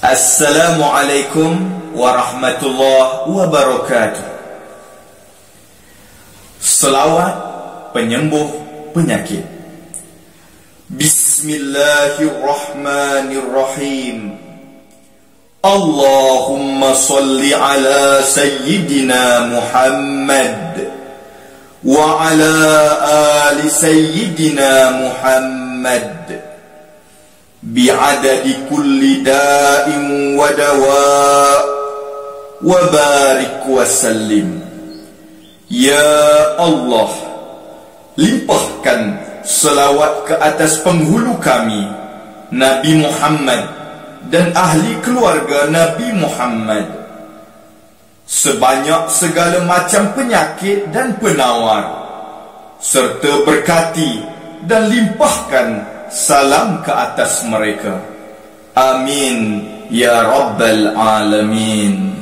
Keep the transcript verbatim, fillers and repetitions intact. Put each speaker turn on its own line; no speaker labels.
Assalamualaikum warahmatullahi wabarakatuh. Selawat penyembuh penyakit. Bismillahirrahmanirrahim. Allahumma salli ala Sayyidina Muhammad wa ala ali Sayyidina Muhammad bi'adadi kulli da'in wa dawa' wa barik wa sallim. Ya Allah, limpahkan selawat ke atas penghulu kami, Nabi Muhammad, dan ahli keluarga Nabi Muhammad, sebanyak segala macam penyakit dan penawar, serta berkati dan limpahkan salam ke atas mereka. Amin ya Rabbal Alamin.